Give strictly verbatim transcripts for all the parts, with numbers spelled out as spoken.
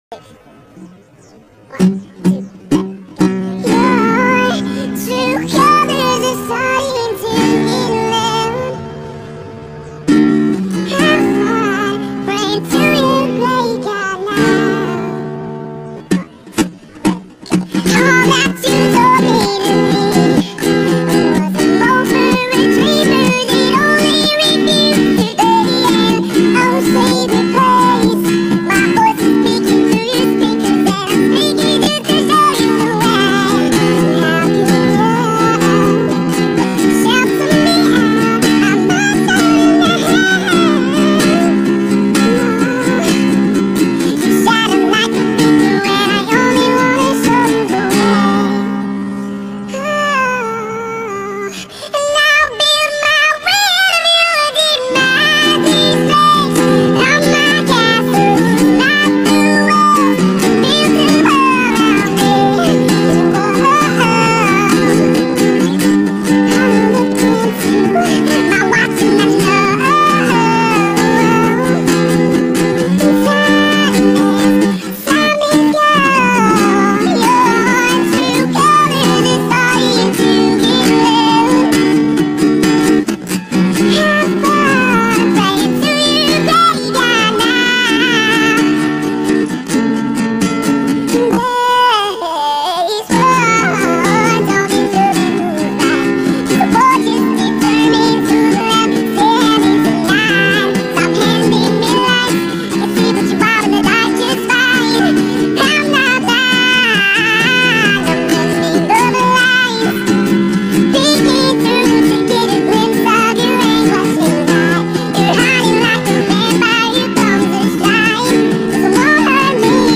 Your true colors are starting to illuminate. Have fun, praying to your play God now. All that you told me to me was a moper retriever that only refused to obey. Oh, save the place. My voice is speaking through your speakers, and I'm speaking just to show you the way. How can you shout to me out? I'm not turning my head. You shatter like a beaker, and I only wanna show you the way. Oh, and I'll build my way to you, demise these days. I'm my castle, not the walls built around me. Whoa, I look into my watch and I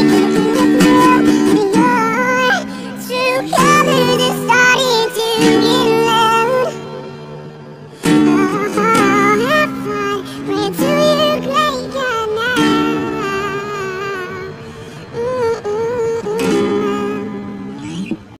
colors are starting to